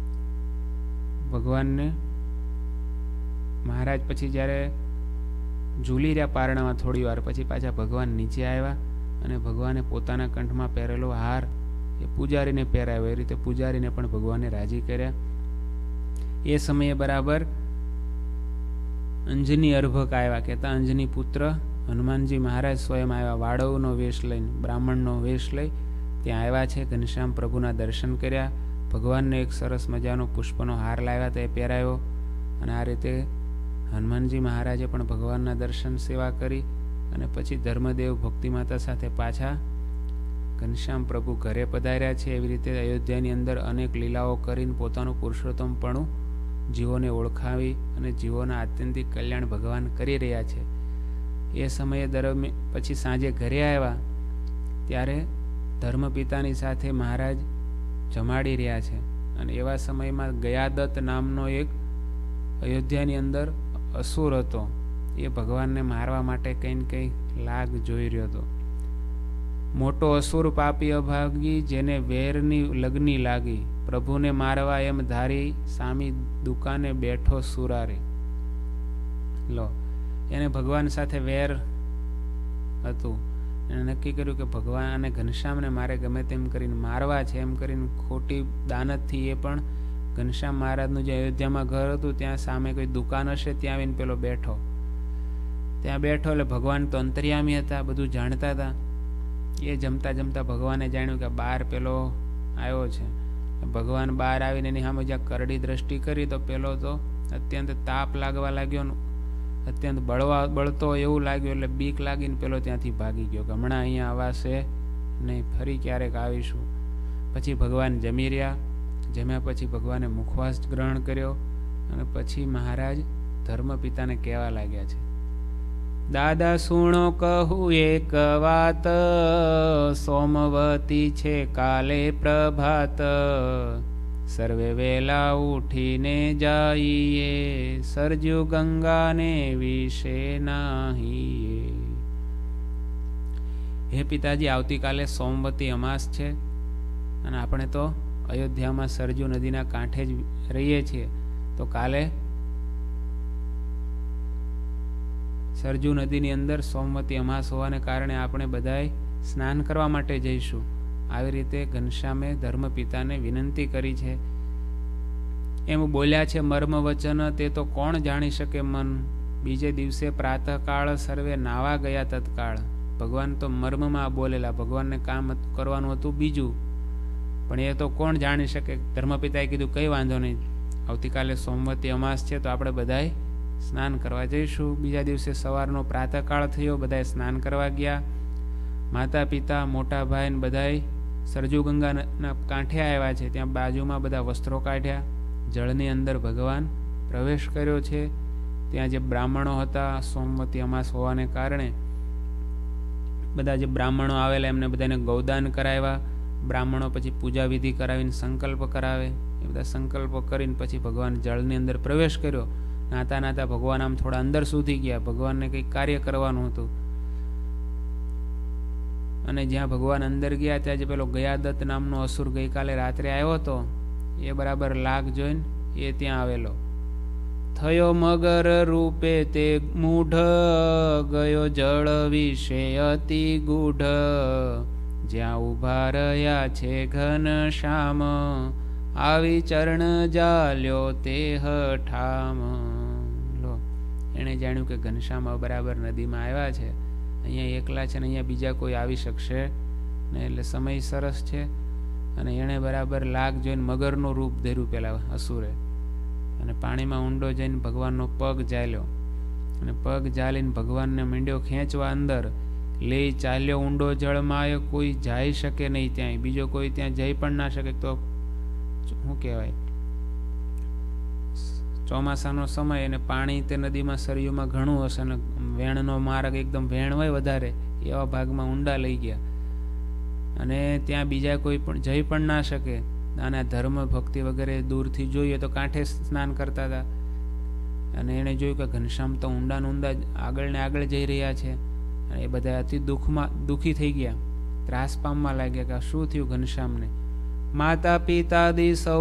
ભગવાનને મહારાજ પછી જ્યારે ઝૂલી રહ્યા પારણામાં થોડી વાર. પછી પાછા ભગવાન નીચે આવ્યા અને ભગવાને પોતાના કંઠમાં પહેરેલો હાર એ પૂજારીને પહેરાવ્યો. એ રીતે પૂજારીને પણ ભગવાને રાજી કર્યા. એ સમયે બરાબર અંજની અર્ભક આવ્યા. કહેતા અંજની પુત્ર હનુમાનજી મહારાજ સ્વયં આવ્યા. વાડવનો વેશ લઈને, બ્રાહ્મણનો વેશ લઈ ત્યાં આવ્યા છે. ઘનશ્યામ પ્રભુના દર્શન કર્યા. ભગવાનને એક સરસ મજાનો પુષ્પનો હાર લાવ્યા, તે પહેરાવ્યો. અને આ રીતે હનુમાનજી મહારાજે પણ ભગવાનના દર્શન સેવા કરી. અને પછી ધર્મદેવ ભક્તિમાતા સાથે પાછા ઘનશ્યામ પ્રભુ ઘરે પધાર્યા છે. એવી રીતે અયોધ્યાની અંદર અનેક લીલાઓ કરીને પોતાનું પુરુષોત્તમપણું જીવોને ઓળખાવી અને જીવોના આત્યંતિક કલ્યાણ ભગવાન કરી રહ્યા છે. એ સમયે પછી સાંજે ઘરે આવ્યા ત્યારે ધર્મપિતાની સાથે મહારાજ જમાડી રહ્યા છે. અને એવા સમયમાં ગયાદત્ત નામનો એક અયોધ્યાની અંદર અસુર હતો. એ ભગવાનને મારવા માટે કંઈ ને કંઈ લાગ જોઈ રહ્યો હતો. મોટો અસુર પાપી અભાગી, જેને વેરની લગ્ની લાગી, પ્રભુને મારવા એમ ધારી, સામી દુકાને બેઠો સુરારી. લો, એને ભગવાન સાથે વેર હતું. એને નક્કી કર્યું કે ભગવાન અને ઘનશ્યામને મારે ગમે તેમ કરીને મારવા છે. એમ કરીને ખોટી દાનતથી એ પણ ઘનશ્યામ મહારાજનું જે અયોધ્યામાં ઘર હતું ત્યાં સામે કોઈ દુકાન હશે ત્યાં આવીને પેલો બેઠો. ત્યાં બેઠો એટલે ભગવાન તો અંતર્યામી હતા, બધું જાણતા હતા. એ જમતા જમતા ભગવાને જાણ્યું કે બહાર પેલો આવ્યો છે. ભગવાન બહાર આવીને એની સામે જ્યાં કરડી દ્રષ્ટિ કરી તો પેલો તો અત્યંત તાપ લાગવા લાગ્યો, અત્યંત બળતો એવું લાગ્યું. એટલે બીક લાગીને પેલો ત્યાંથી ભાગી ગયો કે હમણાં અહીંયા આવાશે નહીં, ફરી ક્યારેક આવીશું. પછી ભગવાન જમી રહ્યા. જમ્યા પછી ભગવાને મુખવાસ ગ્રહણ કર્યો. અને પછી મહારાજ ધર્મપિતાને કહેવા લાગ્યા છે, દાદા સુણો કહું એક વાત, સોમવતી છે કાલે પ્રભાત, સર્વે વેલા ઉઠીને જાઈએ, સરજુ ગંગાને વિશે નાહીએ. હે પિતાજી, આવતીકાલે સોમવતી અમાસ છે અને આપણે તો અયોધ્યામાં સરજુ નદીના કાંઠે જ રહીએ છીએ. તો કાલે સરજુ નદીની અંદર સોમવતી અમાસ હોવાને કારણે આપણે બધાએ સ્નાન કરવા માટે જઈશું. આવી રીતે ઘનશ્યામે ધર્મપિતાને વિનંતી કરી છે. એમ બોલ્યા છે મર્મ વચન, તે તો કોણ જાણી શકે મન. બીજે દિવસે પ્રાતઃકાળ સર્વે નાવા ગયા તત્કાળ. ભગવાન તો મર્મમાં બોલેલા, ભગવાનને કામ કરવાનું હતું બીજું, પણ એ તો કોણ જાણી શકે. ધર્મપિતાએ કીધું કંઈ વાંધો નહીં, આવતીકાલે સોમવતી અમાસ છે તો આપણે બધાએ સ્નાન કરવા જઈશું. બીજા દિવસે સવારનો પ્રાતઃકાળ થયો, બધાએ સ્નાન કરવા ગયા. માતા પિતા મોટા ભાઈ ને બધાએ સરજુ ગંગાના કાંઠે આવ્યા છે. ત્યાં બાજુમાં બધા વસ્ત્રો કાઢ્યા, જળની અંદર ભગવાન પ્રવેશ કર્યો છે. ત્યાં જે બ્રાહ્મણો હતા, સોમવતી અમાસ હોવાને કારણે બધા જે બ્રાહ્મણો આવેલા એમને બધાને ગૌદાન કરાવ્યા. બ્રાહ્મણો પછી પૂજા વિધિ કરાવીને સંકલ્પ કરાવે. એ બધા સંકલ્પો કરીને પછી ભગવાન જળની અંદર પ્રવેશ કર્યો. નાતા નાતા ભગવાન આમ થોડા અંદર સુધી ગયા. ભગવાનને કંઈક કાર્ય કરવાનું હતું. અને જ્યાં ભગવાન અંદર ગયા ત્યાં જે પેલો ગયાદત્ત નામનો અસુર ગઈકાલે રાત્રે આવ્યો હતો, એ બરાબર લાગ જોઈને એ ત્યાં આવેલો. થયો મગર રૂપે તે મૂઢ, ગયો જળ વિશે અતિ ગૂઢ, જ્યાં ઉભા રહ્યા છે ઘનશ્યામ, આવી ચરણ જાલ્યો તે હઠામ. લો, એણે જાણ્યું કે ઘનશ્યામ બરાબર નદીમાં આવ્યા છે, અહીંયા એકલા છે ને અહીંયા બીજા કોઈ આવી શકશે ને, એટલે સમય સરસ છે. અને એણે બરાબર લાગ જોઈને મગરનું રૂપ ધર્યું પેલા અસુરે, અને પાણીમાં ઊંડો જઈને ભગવાનનો પગ ઝાલ્યો. અને પગ ઝાલીને ભગવાનને માંડ્યો ખેંચવા અંદર. લઈ ચાલ્યો ઊંડો જળમાં, કોઈ જઈ શકે નહીં ત્યાં, બીજો કોઈ ત્યાં જઈ પણ ના શકે. તો શું કહેવાય, ચોમાસાનો સમય અને પાણી તે નદીમાં સરયુમાં ઘણું હશે ને વેણનો માર્ગ એકદમ વેણ હોય વધારે, એવા ભાગમાં ઊંડા લઈ ગયા. અને ત્યાં બીજા કોઈ પણ જઈ પણ ના શકે. અને ધર્મ ભક્તિ વગેરે દૂરથી જોઈએ તો કાંઠે સ્નાન કરતા હતા. અને એણે જોયું કે ઘનશ્યામ તો ઊંડા ઊંડા આગળ ને આગળ જઈ રહ્યા છે. અને એ બધા અતિ દુઃખી થઈ ગયા, ત્રાસ પામવા લાગ્યા કે શું થયું ઘનશ્યામને. માતા પિતાદી સૌ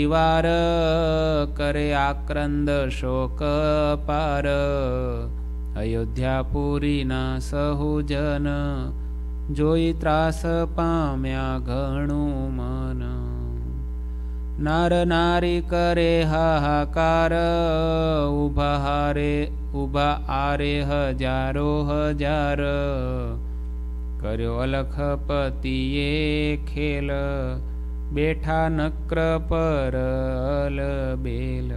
પરિવાર, કરે આક્રંદ શોક પાર, અયોધ્યાપુરીના સહુજન જોઈ ત્રાસ પામ્યા ઘણું મન. નર નારી કરે હાહાકાર ઉભા આરે હજારો હજાર. કર્યો અલખપતિએ ખેલ બેઠા નક્ર પર અલબેલ.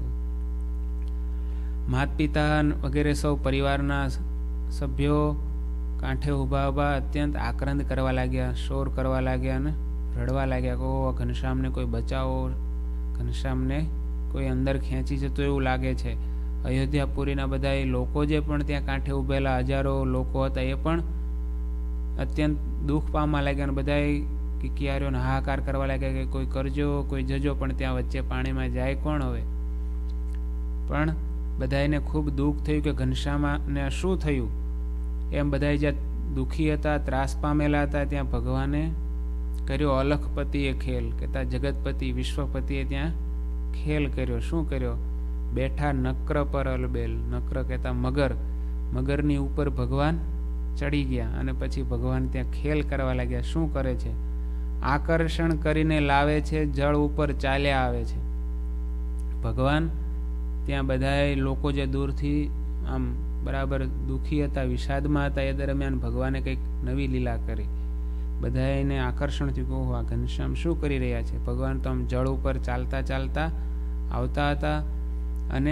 માત પિતા વગેરે સૌ પરિવારના સભ્યો કાંઠે ઊભા અત્યંત આક્રંદ કરવા લાગ્યા, શોર કરવા લાગ્યા ને રડવા લાગ્યા. કહો ઘનશ્યામને કોઈ બચાવો, ઘનશ્યામને કોઈ અંદર ખેંચી જતો એવું લાગે છે. અયોધ્યાપુરીના બધા લોકો જે પણ ત્યાં કાંઠે ઉભેલા હજારો લોકો હતા એ પણ અત્યંત દુઃખ પામવા લાગ્યા અને બધા કિકિયારીઓને હાહાકાર કરવા લાગ્યા કે કોઈ કરજો, કોઈ જજો, પણ ત્યાં વચ્ચે પાણીમાં જાય કોણ હવે? પણ બધાને ખૂબ દુઃખ થયું કે ઘનશ્યામને શું થયું એમ. બધા જ્યાં દુઃખી હતા, ત્રાસ પામેલા હતા, ત્યાં ભગવાને કર્યો અલખપતિએ ખેલ, કહેતા જગતપતિ વિશ્વપતિએ ત્યાં ખેલ કર્યો. શું કર્યો? બેઠા નક્ર પર અલબેલ. નક્ર કહેતા મગર, મગરની ઉપર ભગવાન ચડી ગયા અને પછી ભગવાન ત્યાં ખેલ કરવા લાગ્યા. શું કરે છે? આકર્ષણ કરીને લાવે છે, જળ ઉપર ચાલ્યા આવે છે. ભગવાન ત્યાં બધા લોકો જે દૂરથી આમ બરાબર દુઃખી હતા, વિષાદમાં હતા, એ દરમિયાન ભગવાને કંઈક નવી લીલા કરી. બધાને આકર્ષણ થયું કે ઓહો આ ઘનશ્યામ શું કરી રહ્યા છે. ભગવાન તો આમ જળ ઉપર ચાલતા ચાલતા આવતા હતા અને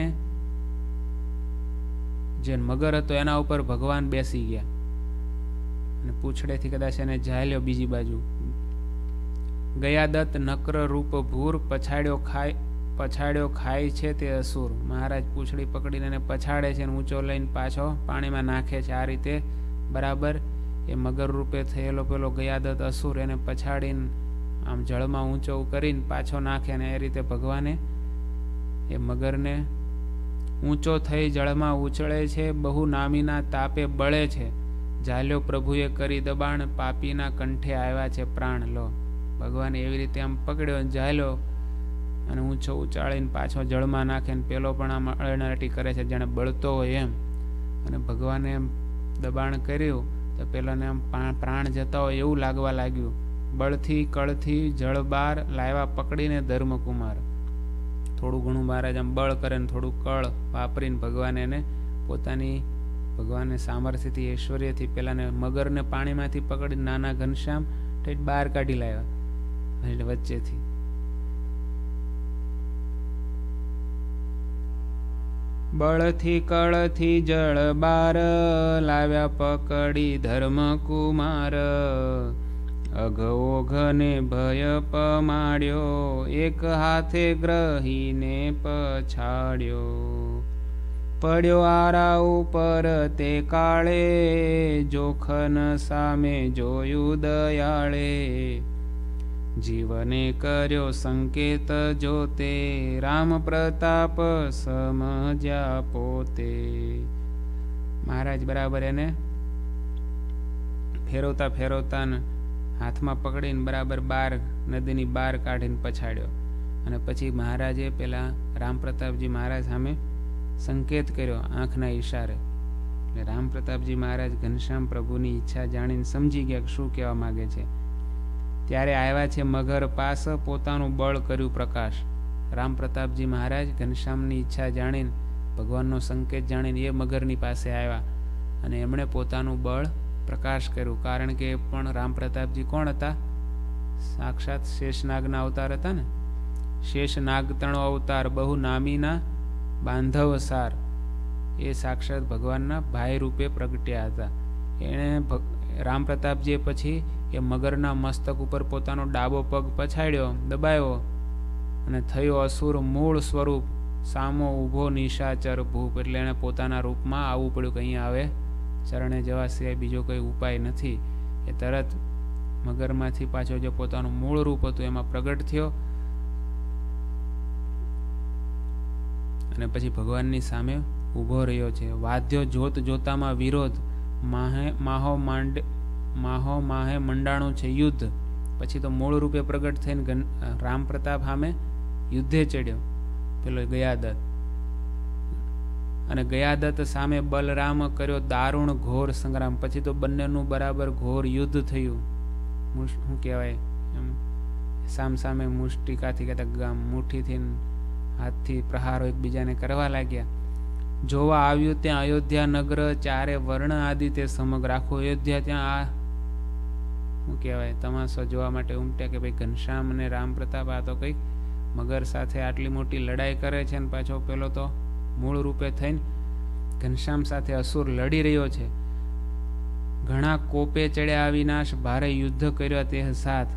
જે મગર હતો એના ઉપર ભગવાન બેસી ગયા અને પૂંછડેથી કદાચ એને ઝાલ્યો બીજી બાજુ. ગયા દત્ત નક્ર રૂપ ભૂર પછાડ્યો ખાય છે તે અસુર. મહારાજ પૂંછડી પકડીને એને પછાડે છે અને ઊંચો લઈને પાછો પાણીમાં નાખે છે. આ રીતે બરાબર એ મગર રૂપે થયેલો પેલો ગયાદત્ત અસુર એને પછાડીને આમ જળમાં ઊંચો કરીને પાછો નાખે અને એ રીતે ભગવાને એ મગરને ઊંચો થઈ જળમાં ઉછળે છે, બહુ નામીના તાપે બળે છે. ઝાલ્યો પ્રભુએ કરી દબાણ, પાપીના કંઠે આવ્યા છે પ્રાણ. લો ભગવાને એવી રીતે આમ પકડ્યો ઝાલ્યો અને ઊંચો ઉચાળીને પાછો જળમાં નાખે ને પેલો પણ આમ અળનાટી કરે છે જાણે બળતો હોય એમ. અને ભગવાને એમ દબાણ કર્યું તો પેલાને આમ પ્રાણ જતા હોય એવું લાગવા લાગ્યું. બળથી કળથી જળ બાર લાવ્યા પકડીને ધર્મકુમાર. થોડું ઘણું મહારાજ આમ બળ કરે ને થોડું કળ વાપરીને ભગવાને એને પોતાની ભગવાનને સામર્થ્યથી ઐશ્વર્યથી પેલાને મગરને પાણીમાંથી પકડી નાના ઘનશ્યામ ઠેઠ બહાર કાઢી લાવ્યા એટલે વચ્ચેથી. બળથી કળથી જળ બાર લાવ્યા પકડી ધર્મકુમાર. અઘોઘને ભય પમાડ્યો, એક હાથે ગ્રહીને પછાડ્યો. પડ્યો આરા ઉપર તે કાળે, જોખન સામે જોયું દયાળે. જીવને કર્યો સંકેત જોતે, રામ પ્રતાપ સમજ્યા પોતે. મહારાજ બરાબર એને ફેરવતા ફેરવતા હાથમાં પકડીને બરાબર બાર નદીની બાર કાઢીને પછાડ્યો. અને પછી મહારાજે પેલા રામ પ્રતાપજી મહારાજ સામે સંકેત કર્યો આંખના ઈશારે. એટલે રામ પ્રતાપજી મહારાજ ઘનશ્યામ પ્રભુની ઈચ્છા જાણીને સમજી ગયા કે શું કહેવા માંગે છે. ત્યારે આવ્યા છે મગર પાસ, પોતાનું બળ કર્યું પ્રકાશ. રામ પ્રતાપજી મહારાજ ઘનશ્યામની ઈચ્છા જાણીને ભગવાનનો સંકેત જાણીને એ મગરની પાસે આવ્યા અને એમણે પોતાનું બળ પ્રકાશ કર્યું. કારણ કે એ પણ રામ પ્રતાપજી કોણ હતા? સાક્ષાત શેષનાગના અવતાર હતા ને. શેષનાગ તણો અવતાર, બહુ નામીના બાંધવ સાર. એ સાક્ષાત ભગવાનના ભાઈ રૂપે પ્રગટ્યા હતા. એણે રામ પ્રતાપજીએ પછી એ મગરના મસ્તક ઉપર પોતાનો ડાબો પગ પછાડ્યો, દબાયો અને થયો અસુર મૂળ સ્વરૂપ. સામો ઊભો નિશાચર ભૂપ. એટલે એણે પોતાના રૂપમાં આવવું પડ્યું કે અહીંયા આવે ચરણે જવા સિવાય બીજો કોઈ ઉપાય નથી. એ તરત મગરમાંથી પાછો જે પોતાનું મૂળ રૂપ હતું એમાં પ્રગટ થયો અને પછી ભગવાનની સામે ઊભો રહ્યો છે. વાદ્યો જોત જોતામાં વિરોધ, માહો માહે મંડાણું છે યુદ્ધ. પછી તો મૂળ રૂપે પ્રગટ થઈને રામ પ્રતાપ સામે યુદ્ધે ચડ્યો પેલો ગયાદત્ત. અને ગયાદત્ત સામે બલરામ કર્યો દારૂણ ઘોર સંગ્રામ. પછી તો બંનેનું બરાબર ઘોર યુદ્ધ થયું. શું કહેવાય એમ સામે મુષ્ટિકાથી કહેતા મુઠ્ઠીથી હાથથી પ્રહારો એકબીજાને કરવા લાગ્યા. જોવા આવ્યું ત્યાં અયોધ્યા નગર ચારે વર્ણ આદિ તે સમગ્ર આખું અયોધ્યા ત્યાં આ શું કહેવાય તમાશો જોવા માટે ઉમટ્યા કે ભાઈ ઘનશ્યામ અને રામ પ્રતાપ આ તો કંઈક મગર સાથે આટલી મોટી લડાઈ કરે છે ને પાછો પેલો તો મૂળ રૂપે થઈને ઘનશ્યામ સાથે અસુર લડી રહ્યો છે. ઘણા કોપે ચડ્યા અવિનાશ ભારે યુદ્ધ કર્યો તે સાથ.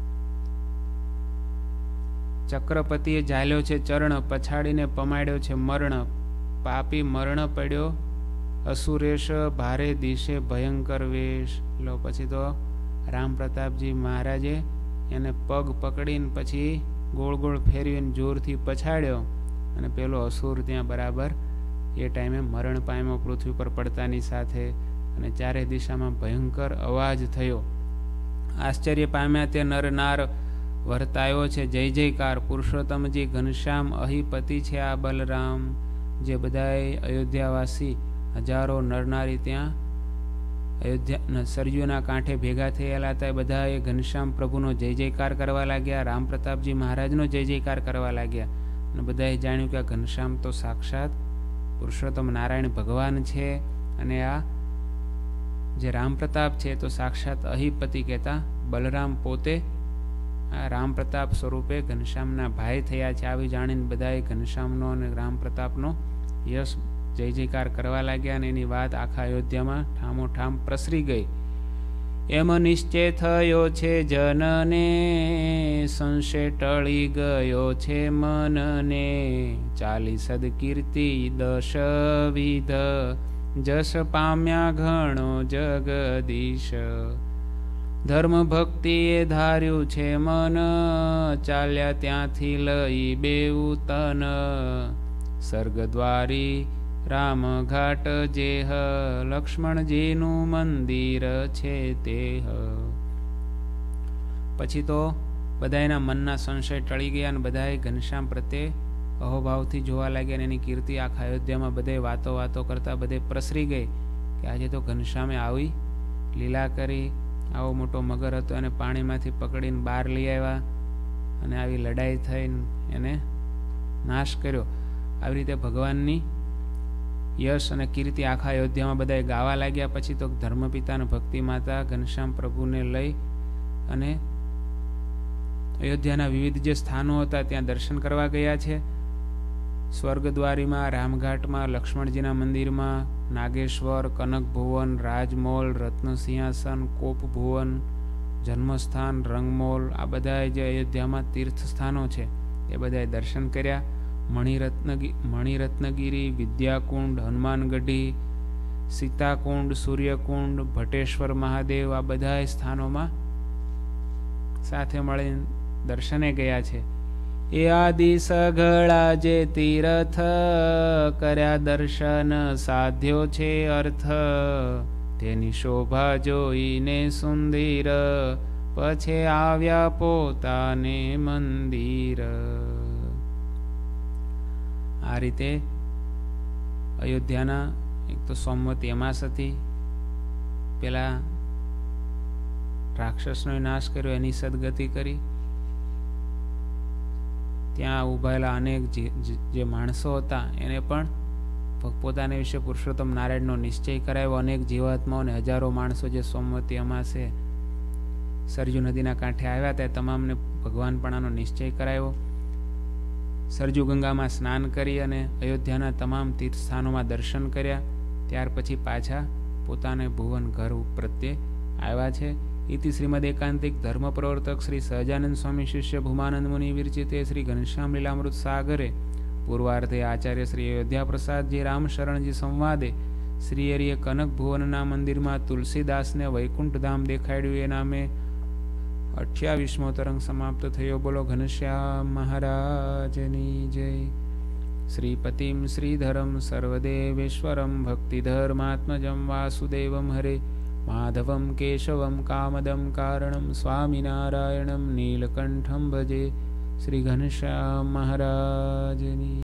ચક્રપતિએ ઝાલ્યો છે ચરણ પછાડીને પમાડ્યો છે મરણ. પાપી મરણ પડ્યો અસુરેશ ભારે દિશે ભયંકર વેશ. લો પછી તો રામ પ્રતાપજી મહારાજે એને પગ પકડીને પછી ગોળ ગોળ ફેરવીને જોરથી પછાડ્યો અને પેલો અસુર ત્યાં બરાબર એ ટાઈમે મરણ પામ્યો પૃથ્વી પર પડતાની સાથે. અને ચારે દિશામાં ભયંકર અવાજ થયો. આશ્ચર્ય પામ્યા તે નર નાર વર્તાયો છે જય જયકાર. પુરુષોત્તમજી ઘનશ્યામ અહિપતિ છે આ બલરામ. જે બધાએ અયોધ્યાવાસી હજારો નરનારી ત્યાં અયોધ્યા સરયુના કાંઠે ભેગા થયેલા હતા એ બધા એ ઘનશ્યામ પ્રભુનો જય જયકાર કરવા લાગ્યા. રામ પ્રતાપજી મહારાજનો જય જયકાર કરવા લાગ્યા. અને બધાએ જાણ્યું કે આ ઘનશ્યામ તો સાક્ષાત પુરુષોત્તમ નારાયણ ભગવાન છે. અને આ જે રામ પ્રતાપ છે તો સાક્ષાત અહિપતિ કહેતા બલરામ પોતે આ રામ પ્રતાપ સ્વરૂપે ઘનશ્યામના ભાઈ થયા છે. આવી જાણીને બધાએ ઘનશ્યામનો અને રામ પ્રતાપનો યશ જય જયકાર કરવા લાગ્યા. અને એની વાત આખા અયોધ્યામાં ઠામોઠામ પ્રસરી ગઈ. એમ નિશ્ચય થયો છે જનને સંશય ટળી ગયો છે મનને. ચાલી સદકીર્તિ દશવિધ જશ પામ્યા ઘણો જગદીશ. ધર્મ ભક્તિએ ધાર્યું છે મન ચાલ્યા ત્યાંથી લઈ બેઉ તન. સ્વર્ગદ્વારી રામઘાટ જેહ લક્ષ્મણજીનું મંદિર છે તેહ. પછી તો બધા એના મનના સંશય ટળી ગયા અને બધાએ ઘનશ્યામ પ્રત્યે અહોભાવથી જોવા લાગ્યા. અને એની કીર્તિ આખા અયોધ્યામાં બધે વાતો કરતા બધે પ્રસરી ગઈ કે આજે તો ઘનશ્યામે આવી લીલા કરી. આવો મોટો મગર હતો એને પાણીમાંથી પકડીને બહાર લઈ આવ્યા અને આવી લડાઈ થઈને એને નાશ કર્યો. આવી રીતે ભગવાનની યશ અને કીર્તિ આખા અયોધ્યામાં બધાએ ગાવા લાગ્યા. પછી તો ધર્મપિતા અને ભક્તિ માતા ઘનશ્યામ પ્રભુને લઈ અને અયોધ્યાના વિવિધ જે સ્થાનો હતા ત્યાં દર્શન કરવા ગયા છે. સ્વર્ગદ્વારીમાં, રામઘાટમાં, લક્ષ્મણજીના મંદિરમાં, નાગેશ્વર, કનક ભુવન, રાજમોલ, રત્નસિંહાસન, કોપ ભુવન, જન્મસ્થાન, રંગમોલ, આ બધા જે અયોધ્યામાં તીર્થ સ્થાનો છે એ બધાએ દર્શન કર્યા. મણિરત્નગીરી, વિદ્યાકુંડ, હનુમાનગઢી, સીતાકુંડ, સૂર્યકુંડ, ભટેશ્વર મહાદેવ, આ બધા સ્થાનોમાં સાથે મળીને દર્શને ગયા છે. એ આદિ સઘળા જે તીર્થ કર્યા દર્શન સાધ્યો છે અર્થ. તેની શોભા જોઈને સુંદર પછી આવ્યા પોતાને મંદિર. આ રીતે અયોધ્યાના એક તો સોમવતી અમાસ હતી. પેલા રાક્ષસનો નાશ કર્યો, એની સદગતિ કરી. ત્યાં ઉભાયેલા અનેક જે માણસો હતા એને પણ પોતાના વિશે પુરુષોત્તમ નારાયણનો નિશ્ચય કરાવ્યો. અનેક જીવાત્માઓને હજારો માણસો જે સોમવતી અમાસે સરજુ નદીના કાંઠે આવ્યા હતા તમામને ભગવાન પણ આનો નિશ્ચય કરાવ્યો. સરજુ ગંગામાં સ્નાન કરી અને અયોધ્યાના તમામ તીર્થ સ્થાનોમાં દર્શન કર્યા. ત્યાર પછી પાછા પોતાને ભુવન ઘર પ્રત્યે આવ્યા છે. ઇતિ શ્રીમદ એકાંતિક ધર્મ પ્રવર્તક શ્રી સહજાનંદ સ્વામી શિષ્ય ભૂમાનંદ મુનિ વિરચિતે શ્રી ઘનશ્યામ લીલામૃત સાગરે પૂર્વાર્ધે આચાર્ય શ્રી અયોધ્યા પ્રસાદજી રામશરણજી સંવાદે શ્રી હરિએ કનક ભુવનના મંદિરમાં તુલસીદાસને વૈકુંઠ ધામ દેખાડ્યું. એ નામે 28મો તરંગ સમાપ્ત થયો. બોલો ઘનશ્યામ મહારાજની જય. શ્રીપતિમ શ્રીધરમ સર્વદેવેશ્વરમ ભક્તિધર્માત્મજમ વાસુદેવમ હરે માધવમ કેશવમ કામદમ કારણમ સ્વામિનારાયણમ નીલકંઠમ ભજે. શ્રી ઘનશ્યામ મહારાજની